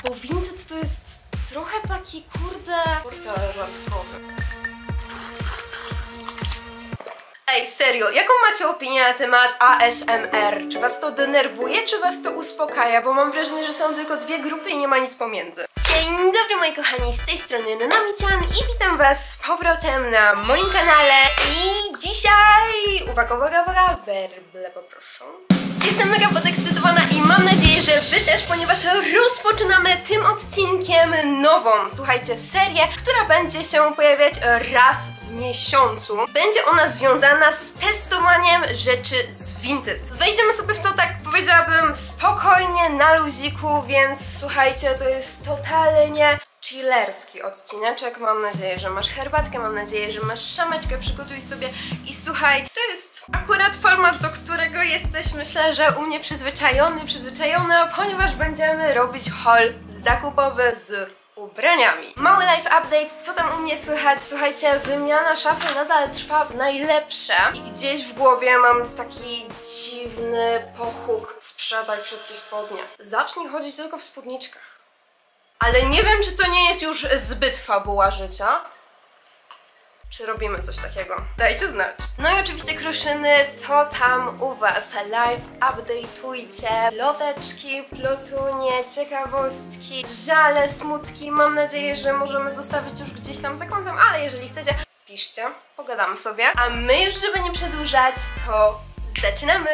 Bo vintage to jest trochę taki, kurde, randkowy. Ej, serio, jaką macie opinię na temat ASMR? Czy was to denerwuje, czy was to uspokaja? Bo mam wrażenie, że są tylko dwie grupy i nie ma nic pomiędzy. Dzień dobry moi kochani, z tej strony Nanamician i witam was z powrotem na moim kanale. I dzisiaj, uwaga, werble poproszę. Jestem mega podekscytowana i mam nadzieję, że wy też, ponieważ rozpoczynamy tym odcinkiem nową, słuchajcie, serię, która będzie się pojawiać raz w miesiącu. Będzie ona związana z testowaniem rzeczy z vintage. Wejdziemy sobie w to, tak powiedziałabym, spokojnie, na luziku, więc słuchajcie, to jest totalnie chillerski odcineczek. Mam nadzieję, że masz herbatkę, mam nadzieję, że masz szameczkę, przygotuj sobie i słuchaj, to jest akurat format, do którego jesteś, myślę, że u mnie przyzwyczajony, ponieważ będziemy robić haul zakupowy z ubraniami. Mały live update, co tam u mnie słychać? Słuchajcie, wymiana szafy nadal trwa w najlepsze i gdzieś w głowie mam taki dziwny pochód: sprzedaj wszystkie spodnie. Zacznij chodzić tylko w spódniczkach. Ale nie wiem, czy to nie jest już zbyt fabuła życia. Czy robimy coś takiego? Dajcie znać. No i oczywiście kruszyny, co tam u was? Live update'ujcie, loteczki, plotunie, ciekawostki, żale, smutki. Mam nadzieję, że możemy zostawić już gdzieś tam za kątem, ale jeżeli chcecie, piszcie, pogadamy sobie. A my już, żeby nie przedłużać, to zaczynamy!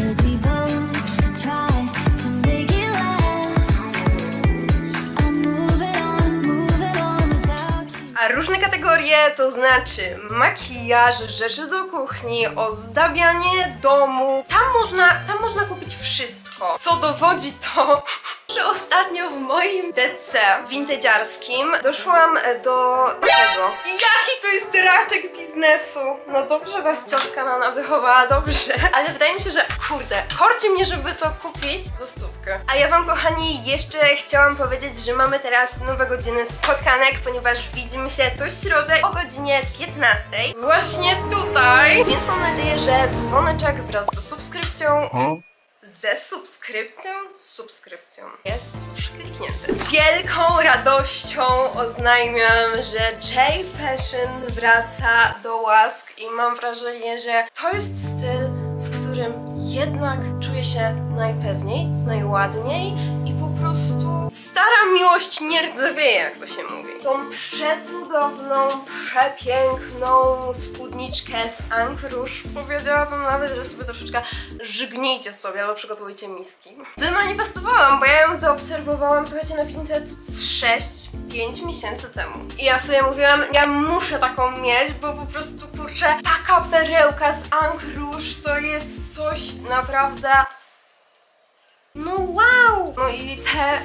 A różne kategorie to znaczy makijaż, rzeczy do kuchni, ozdabianie domu. Tam można kupić wszystko, co dowodzi to, że ostatnio w moim DC vintage'arskim doszłam do tego. Jaki to jest raczek biznesu! No dobrze was ciotka Nana wychowała, dobrze. Ale wydaje mi się, że kurde, korci mnie, żeby to kupić za stówkę. A ja wam, kochani, jeszcze chciałam powiedzieć, że mamy teraz nowe godziny spotkanek, ponieważ widzimy się co środę o godzinie 15. Właśnie tutaj! Więc mam nadzieję, że dzwoneczek wraz ze subskrypcją... Ze subskrypcją? Subskrypcją jest już kliknięty. Z wielką radością oznajmiam, że J Fashion wraca do łask i mam wrażenie, że to jest styl, w którym jednak czuję się najpewniej, najładniej i po prostu stara miłość nie rdzewieje, jak to się mówi. Tą przecudowną, przepiękną spódniczkę z Ankrusz, powiedziałabym nawet, że sobie troszeczkę żygnijcie sobie albo przygotujcie miski. Wymanifestowałam, bo ja ją zaobserwowałam, słuchajcie, na Vinted z 6-5 miesięcy temu. I ja sobie mówiłam, ja muszę taką mieć, bo po prostu, kurczę, taka perełka z Ankrusz to jest coś naprawdę... No wow! No i te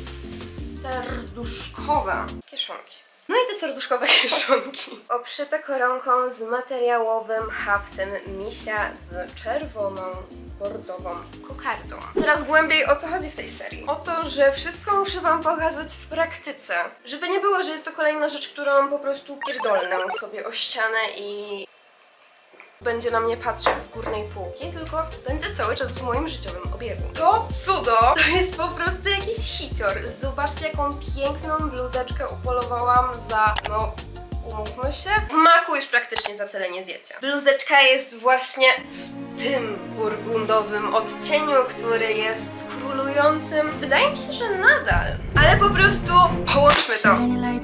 serduszkowe kieszonki. No i te serduszkowe kieszonki. Oprzyte koronką z materiałowym haftem misia z czerwoną, bordową kokardą. Teraz głębiej, o co chodzi w tej serii. O to, że wszystko muszę wam pokazać w praktyce. Żeby nie było, że jest to kolejna rzecz, którą po prostu pierdolnę sobie o ścianę i... będzie na mnie patrzeć z górnej półki, tylko będzie cały czas w moim życiowym obiegu. To cudo to jest po prostu jakiś hicior. Zobaczcie, jaką piękną bluzeczkę upolowałam za, no, umówmy się, w maku już praktycznie za tyle nie zjecie. Bluzeczka jest właśnie w tym burgundowym odcieniu, który jest królującym. Wydaje mi się, że nadal. Ale po prostu połączmy to.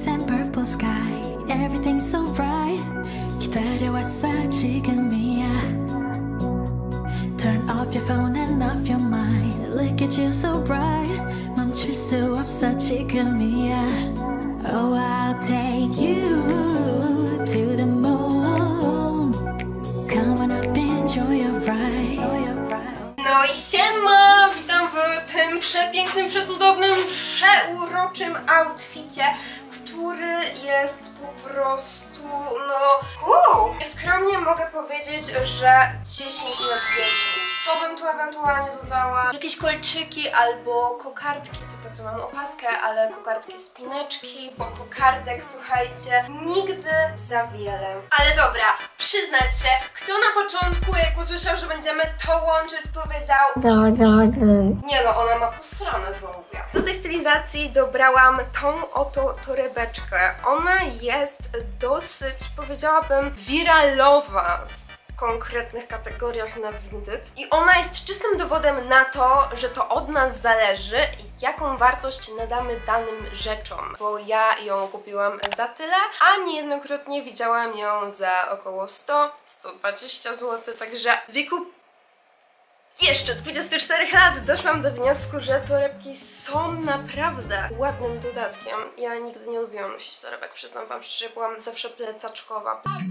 기다려왔어 지금이야 Turn off your phone and off your mind Look at you so bright 멈출 수 없어 지금이야 Oh, I'll take you to the moon Come on up, enjoy your ride No i siema! Witam w tym przepięknym, przecudownym, przeuroczym outficie, który jest po prostu, no... Skromnie mogę powiedzieć, że 10 na 10. Co bym tu ewentualnie dodała? Jakieś kolczyki albo kokardki, co prawda mam opaskę, ale kokardki, spineczki, bo kokardek, słuchajcie, nigdy za wiele. Ale dobra, przyznać się, kto na początku, jak usłyszał, że będziemy to łączyć, powiedział... Nie no, ona ma posrane w ogóle. Do tej stylizacji dobrałam tą oto torebeczkę. Ona jest dosyć, powiedziałabym, wiralowa w konkretnych kategoriach na Vinted. I ona jest czystym dowodem na to, że to od nas zależy, jaką wartość nadamy danym rzeczom. Bo ja ją kupiłam za tyle, a niejednokrotnie widziałam ją za około 100-120 zł, także w wieku jeszcze 24 lat doszłam do wniosku, że torebki są naprawdę ładnym dodatkiem. Ja nigdy nie lubiłam nosić torebek, przyznam wam szczerze, byłam zawsze plecaczkowa.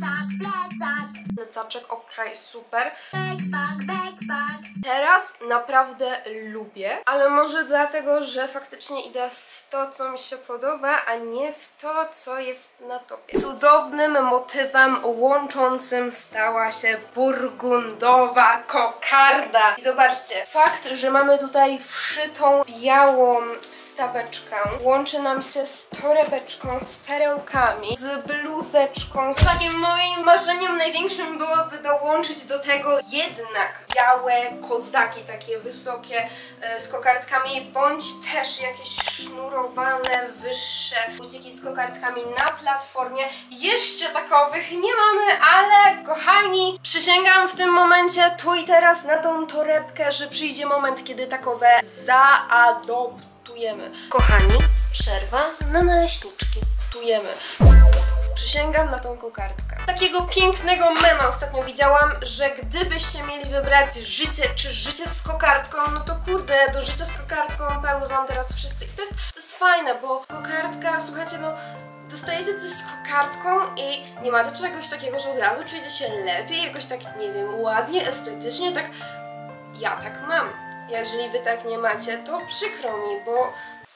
Plecak. Plecaczek, okej, super. Backpack. Teraz naprawdę lubię, ale może dlatego, że faktycznie idę w to, co mi się podoba, a nie w to, co jest na topie. Cudownym motywem łączącym stała się burgundowa kokarda. I zobaczcie, fakt, że mamy tutaj wszytą białą wstaweczkę łączy nam się z torebeczką, z perełkami, z bluzeczką. Takim moim marzeniem największym byłoby dołączyć do tego jednak białe kozaki, takie wysokie, z kokardkami, bądź też jakieś sznurowane, wyższe buciki z kokardkami na platformie. Jeszcze takowych nie mamy, ale kochani, przysięgam w tym momencie, tu i teraz na tą torebkę, że przyjdzie moment, kiedy takowe zaadoptujemy. Kochani, przerwa na naleśniczki. Tujemy. Przysięgam na tą kokardkę. Takiego pięknego mema ostatnio widziałam, że gdybyście mieli wybrać życie czy życie z kokardką, no to kurde, do życia z kokardką pełzą teraz wszyscy. I to jest fajne, bo kokardka, słuchajcie, no dostajecie coś z kokardką i nie macie czegoś takiego, że od razu czujecie się lepiej, jakoś tak, nie wiem, ładnie, estetycznie, tak ja tak mam. Jeżeli wy tak nie macie, to przykro mi, bo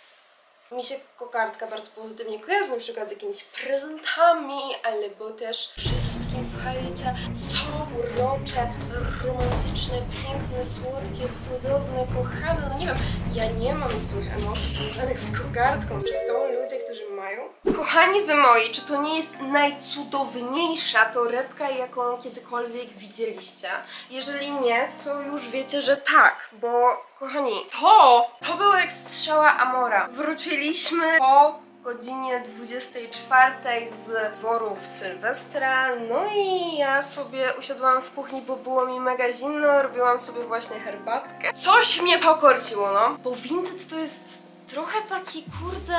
mi się kokardka bardzo pozytywnie kojarzy, na przykład z jakimiś prezentami, albo też wszystkim, słuchajcie, co urocze, romantyczne, piękne, słodkie, cudowne, kochane, no nie wiem, ja nie mam złych emocji związanych z kokardką, czy są ludzie, którzy mają? Kochani wy moi, czy to nie jest najcudowniejsza torebka, jaką kiedykolwiek widzieliście? Jeżeli nie, to już wiecie, że tak, bo kochani, to było jak strzała Amora. Wróciliśmy po godzinie 24 z dworów Sylwestra, no i ja sobie usiadłam w kuchni, bo było mi mega zimno, robiłam sobie właśnie herbatkę. Coś mnie pokorciło, no, bo Vinted to jest trochę taki, kurde,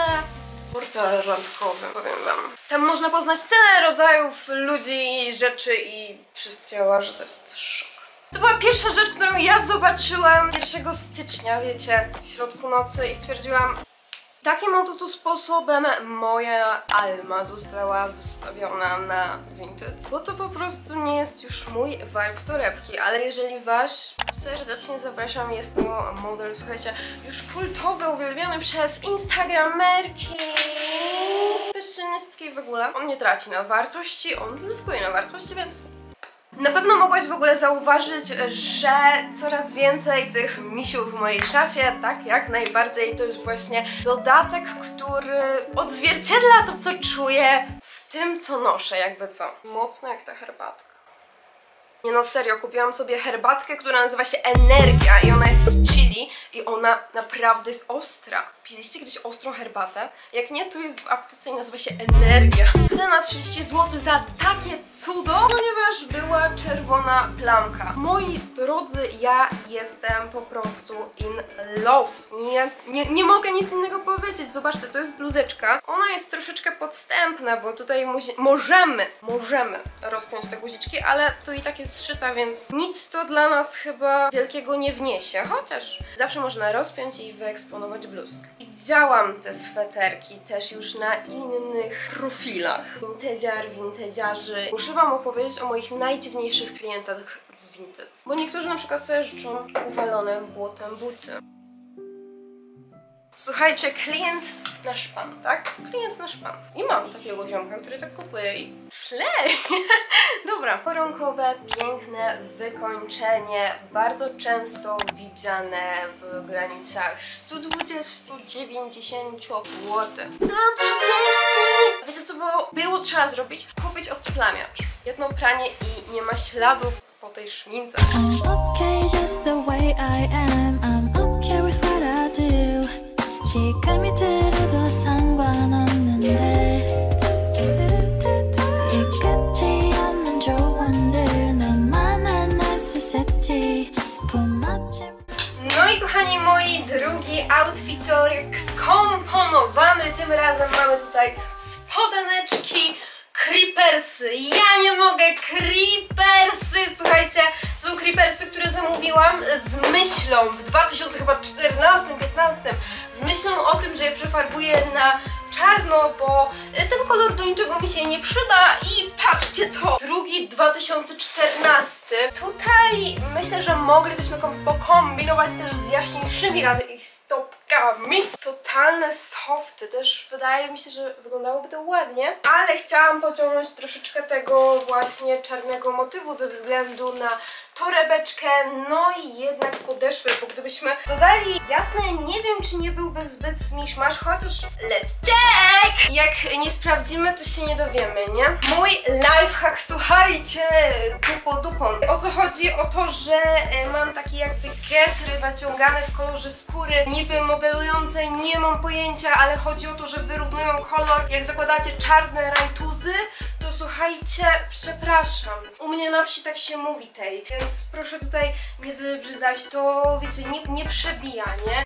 portal randkowy, powiem wam. Tam można poznać tyle rodzajów ludzi i rzeczy i wszystkiego, że to jest szok. To była pierwsza rzecz, którą ja zobaczyłam 1 stycznia, wiecie, w środku nocy i stwierdziłam, takim oto sposobem moja Alma została wystawiona na Vinted. Bo to po prostu nie jest już mój vibe torebki, ale jeżeli was, serdecznie zapraszam, jest to model, słuchajcie, już kultowy, uwielbiony przez instagramerki, fashionistki w ogóle. On nie traci na wartości, on zyskuje na wartości, więc na pewno mogłaś w ogóle zauważyć, że coraz więcej tych misiów w mojej szafie, tak, jak najbardziej, to jest właśnie dodatek, który odzwierciedla to, co czuję w tym, co noszę, jakby co. Mocno jak ta herbatka. Nie no, serio, kupiłam sobie herbatkę, która nazywa się Energia i ona jest z chili i ona naprawdę jest ostra. Piliście kiedyś ostrą herbatę? Jak nie, to jest w aptece i nazywa się Energia. Cena 30 zł za takie cudo, ponieważ była czerwona plamka. Moi drodzy, ja jestem po prostu in love. Nie mogę nic innego powiedzieć. Zobaczcie, to jest bluzeczka. Ona jest troszeczkę podstępna, bo tutaj możemy rozpiąć te guziczki, ale to i tak jest zszyta, więc nic to dla nas chyba wielkiego nie wniesie. Chociaż zawsze można rozpiąć i wyeksponować bluzkę. Widziałam te sweterki też już na innych profilach. Vintedziarzy. Muszę wam opowiedzieć o moich najdziwniejszych klientach z Vinted. Bo niektórzy na przykład sobie życzą uwalone błotem buty. Słuchajcie, klient na szpan, tak? Klient na szpan. I mam takiego ziomka, który tak kupuje i slay! Dobra. Koronkowe, piękne wykończenie, bardzo często widziane w granicach 120-90 zł. Za 30! Wiecie co było trzeba zrobić? Kupić odplamiacz. Jedno pranie i nie ma śladu po tej szmince. I'm okay just the way I am. I'm okay with what I do. 지금이 들어도 상관없는데 이 끝이 없는 조언들 너만한 necessity 고맙지. No i kochani moi, drugi outfitorek skomponowany. Tym razem mamy tutaj spodeneczki, creepersy. Ja nie mogę, creepersy! Słuchajcie, to są creepersy, które zamówiłam z myślą w 2014-15 z myślą o tym, że je przefarbuję na czarno, bo ten kolor do niczego mi się nie przyda i patrzcie to! Drugi 2014. Tutaj myślę, że moglibyśmy pokombinować też z jaśniejszymi stopkami. Totalne softy, też wydaje mi się, że wyglądałoby to ładnie, ale chciałam pociągnąć troszeczkę tego właśnie czarnego motywu ze względu na torebeczkę, no i jednak podeszwy, bo gdybyśmy dodali jasne, nie wiem, czy nie byłby zbyt miszmasz, chociaż let's check! Jak nie sprawdzimy, to się nie dowiemy, nie? Mój lifehack, słuchajcie, dupą. O co chodzi? O to, że mam taki jakby getry naciągane w kolorze skóry, niby modelujące, nie mam pojęcia, ale chodzi o to, że wyrównują kolor. Jak zakładacie czarne rajtuzy, to słuchajcie, przepraszam, u mnie na wsi tak się mówi tej, więc proszę tutaj nie wybrzydzać, to wiecie, nie przebija, nie?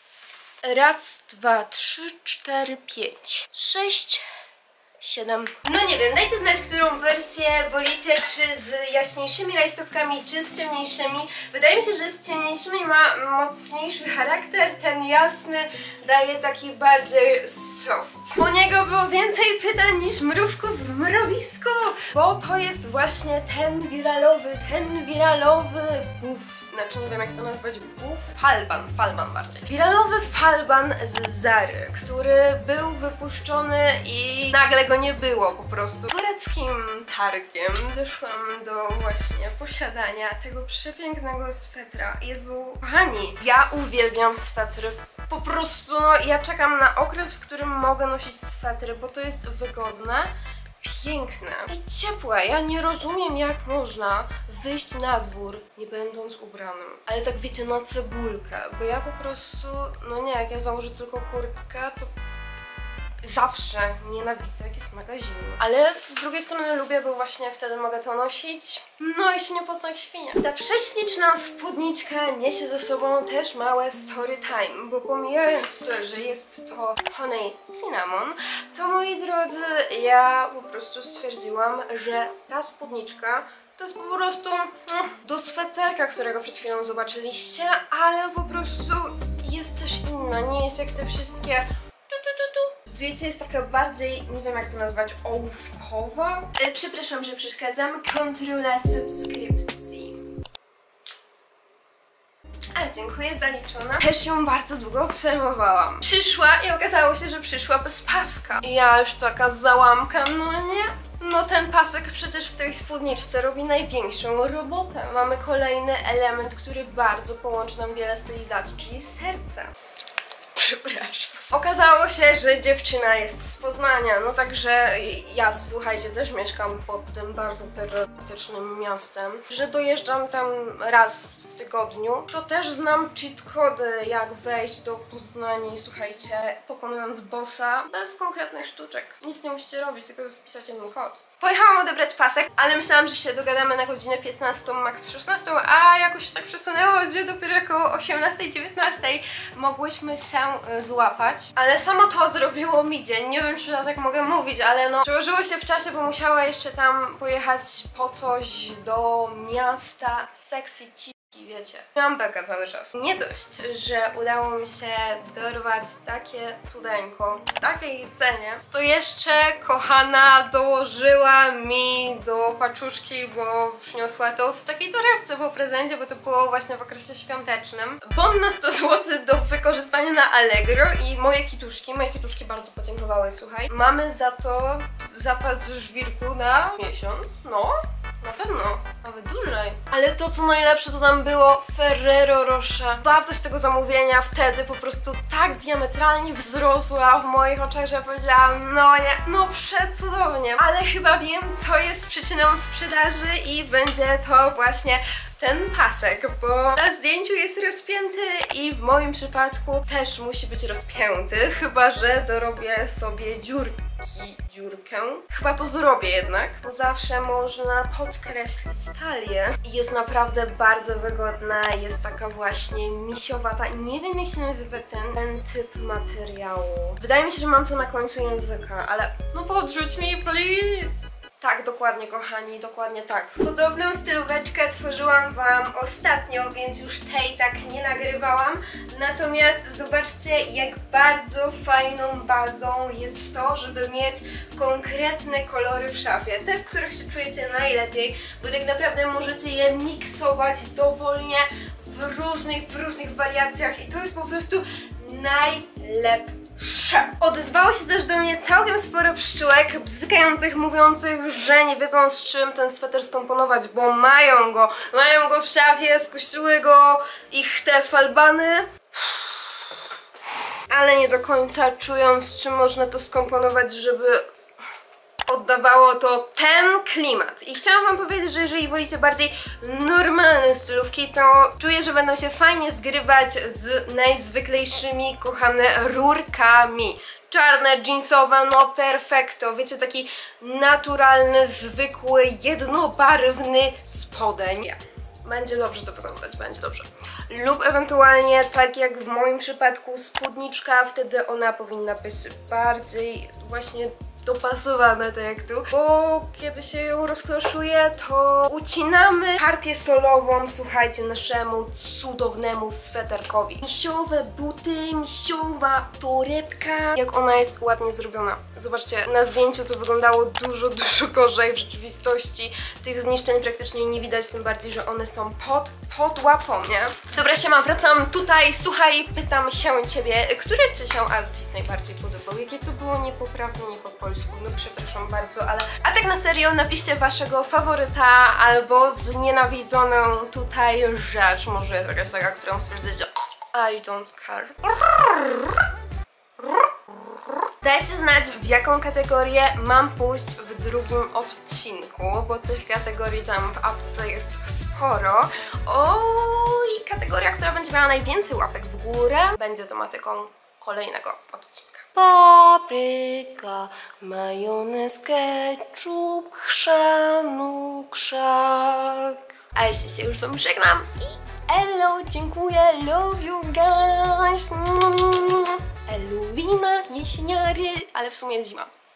Raz, dwa, trzy, cztery, pięć, 6, 7. No nie wiem, dajcie znać, którą wersję wolicie, czy z jaśniejszymi rajstopkami, czy z ciemniejszymi. Wydaje mi się, że z ciemniejszymi ma mocniejszy charakter, ten jasny daje taki bardziej soft. Po niego było więcej pytań niż mrówków w mrowisku, bo to jest właśnie ten wiralowy buff. Znaczy nie wiem, jak to nazwać, buff? Falban bardziej. Wiralowy falban z Zary, który był wypuszczony i nagle go nie było po prostu. Tureckim targiem doszłam do właśnie posiadania tego przepięknego swetra. Jezu, kochani, ja uwielbiam swetry. Po prostu, no, ja czekam na okres, w którym mogę nosić swetry, bo to jest wygodne, piękne i ciepłe. Ja nie rozumiem, jak można wyjść na dwór, nie będąc ubranym. Ale tak wiecie, na cebulkę, bo ja po prostu, no nie, jak ja założę tylko kurtkę, to zawsze nienawidzę, jak jest mega zimno. Ale z drugiej strony lubię, bo właśnie wtedy mogę to nosić. No i się nie pocę jak świnia. Ta prześliczna spódniczka niesie ze sobą też małe story time, bo pomijając to, że jest to Honey Cinnamon, to moi drodzy, ja po prostu stwierdziłam, że ta spódniczka to jest po prostu do sweterka, którego przed chwilą zobaczyliście, ale po prostu jest też inna, nie jest jak te wszystkie wiecie, jest taka bardziej, nie wiem jak to nazwać, ołówkowa. Przepraszam, że przeszkadzam. Kontrola subskrypcji. A, dziękuję, zaliczona. Też ją bardzo długo obserwowałam. Przyszła i okazało się, że przyszła bez paska. I ja już taka załamka, no nie? No ten pasek przecież w tej spódniczce robi największą robotę. Mamy kolejny element, który bardzo połączy nam wiele stylizacji, czyli serce. Przepraszam. Okazało się, że dziewczyna jest z Poznania, no także ja, słuchajcie, też mieszkam pod tym bardzo terrorystycznym miastem, że dojeżdżam tam raz w tygodniu, to też znam cheat kody, jak wejść do Poznania i słuchajcie, pokonując bossa bez konkretnych sztuczek. Nic nie musicie robić, tylko wpisać jeden kod. Pojechałam odebrać pasek, ale myślałam, że się dogadamy na godzinę 15, max 16, a jakoś się tak przesunęło, że dopiero około 18-19 mogłyśmy się złapać. Ale samo to zrobiło mi dzień, nie wiem, czy ja tak mogę mówić, ale no przełożyło się w czasie, bo musiała jeszcze tam pojechać po coś do miasta Sexy City. I wiecie, miałam bekę cały czas. Nie dość, że udało mi się dorwać takie cudeńko w takiej cenie, to jeszcze kochana dołożyła mi do paczuszki, bo przyniosła to w takiej torebce po prezencie, bo to było właśnie w okresie świątecznym. Bon na 100 zł do wykorzystania na Allegro i moje kituszki bardzo podziękowały, słuchaj. Mamy za to zapas żwirku na miesiąc, no. Na pewno, nawet dłużej. Ale to co najlepsze to tam było Ferrero Rocher. Wartość tego zamówienia wtedy po prostu tak diametralnie wzrosła w moich oczach, że powiedziałam, no nie, no przecudownie. Ale chyba wiem, co jest przyczyną sprzedaży i będzie to właśnie ten pasek, bo na zdjęciu jest rozpięty i w moim przypadku też musi być rozpięty, chyba że dorobię sobie dziurkę. Chyba to zrobię jednak, bo zawsze można podkreślić talię. Jest naprawdę bardzo wygodna, jest taka właśnie misiowata. Nie wiem jak się nazywa ten typ materiału. Wydaje mi się, że mam to na końcu języka, ale no podrzuć mi please! Tak, dokładnie kochani, dokładnie tak. Podobną stylóweczkę tworzyłam wam ostatnio, więc już tej tak nie nagrywałam. Natomiast zobaczcie, jak bardzo fajną bazą jest to, żeby mieć konkretne kolory w szafie. Te, w których się czujecie najlepiej, bo tak naprawdę możecie je miksować dowolnie w różnych wariacjach i to jest po prostu najlepsze. Odezwało się też do mnie całkiem sporo pszczółek bzykających, mówiących, że nie wiedzą z czym ten sweter skomponować, bo mają go w szafie, skusiły go ich te falbany, ale nie do końca czują z czym można to skomponować, żeby oddawało to ten klimat. I chciałam wam powiedzieć, że jeżeli wolicie bardziej normalne stylówki, to czuję, że będą się fajnie zgrywać z najzwyklejszymi, kochane, rurkami. Czarne, jeansowe, no perfekto. Wiecie, taki naturalny, zwykły, jednobarwny spodeń. Będzie dobrze to wyglądać, będzie dobrze. Lub ewentualnie, tak jak w moim przypadku, spódniczka, wtedy ona powinna być bardziej właśnie dopasowane, tak jak tu, bo kiedy się ją rozklaszuje, to ucinamy partię solową, słuchajcie, naszemu cudownemu sweterkowi. Misiowe buty, misiowa torebka, jak ona jest ładnie zrobiona. Zobaczcie, na zdjęciu to wyglądało dużo gorzej, w rzeczywistości tych zniszczeń praktycznie nie widać, tym bardziej, że one są pod łapą, nie? Dobra, siema, wracam tutaj, słuchaj, pytam się ciebie, który ci się outfit najbardziej podobał? Jakie to było niepoprawne, nie po polsku? No przepraszam bardzo, ale... A tak na serio, napiszcie waszego faworyta albo znienawidzoną tutaj rzecz. Może jest jakaś taka, którą stwierdzicie I don't care. Dajcie znać, w jaką kategorię mam pójść w drugim odcinku, bo tych kategorii tam w apce jest sporo. I kategoria, która będzie miała najwięcej łapek w górę, będzie tematyką kolejnego odcinka. Papryka, majonez, ketchup, chrzanu, krzak. A jeśli się już z wami żegnam i elo, dziękuję, love you guys. Eluwina, jesieniary, ale w sumie jest zima.